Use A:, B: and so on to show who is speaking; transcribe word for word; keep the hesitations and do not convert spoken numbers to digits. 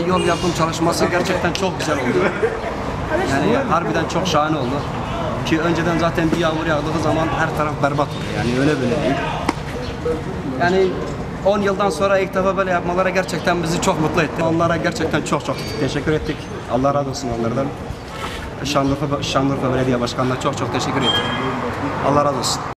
A: yol yapım çalışması gerçekten çok güzel oldu. Yani harbiden çok şahane oldu. Ki önceden zaten bir yağmur yağdığı zaman her taraf berbat oluyor. Yani öyle böyle değil. Yani on yıldan sonra ilk defa böyle yapmaları gerçekten bizi çok mutlu etti. Onlara gerçekten çok çok teşekkür ettik. Allah razı olsun onlardan. Şanlıurfa, Şanlıurfa Belediye Başkanı'na çok çok teşekkür ettik. Allah razı olsun.